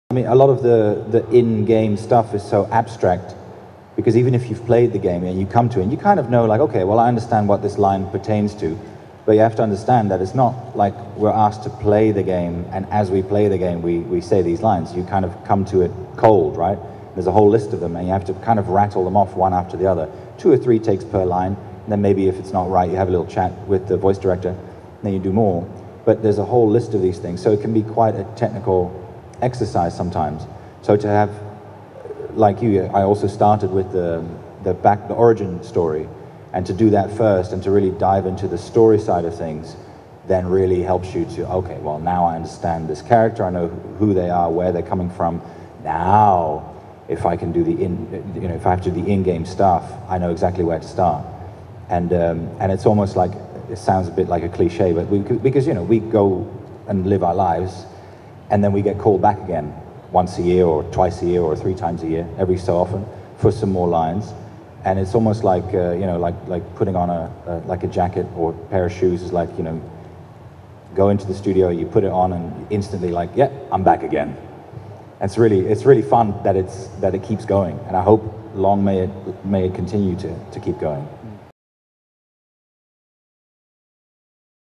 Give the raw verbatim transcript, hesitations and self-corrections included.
I mean, a lot of the, the in-game stuff is so abstract, because even if you've played the game and you come to it, and you kind of know, like, okay, well, I understand what this line pertains to, but you have to understand that it's not like we're asked to play the game, and as we play the game, we, we say these lines. You kind of come to it cold, right? There's a whole list of them, and you have to kind of rattle them off one after the other. Two or three takes per line, and then maybe if it's not right, you have a little chat with the voice director, and then you do more. But there's a whole list of these things, so it can be quite a technical exercise sometimes. So to have, like you, I also started with the the back the origin story, and to do that first and to really dive into the story side of things, then really helps you to, okay, well, now I understand this character, I know who they are, where they're coming from. Now, if I can do the in, you know, if I have to do the in-game stuff, I know exactly where to start. And um, and it's almost like, it sounds a bit like a cliche, but we, because you know we go and live our lives, and then we get called back again once a year or twice a year or three times a year, every so often, for some more lines. And it's almost like, uh, you know, like like putting on a, a like a jacket or a pair of shoes is like, you know, go into the studio, you put it on, and instantly like, yeah, I'm back again. It's really it's really fun that it's that it keeps going, and I hope long may it may it continue to to keep going.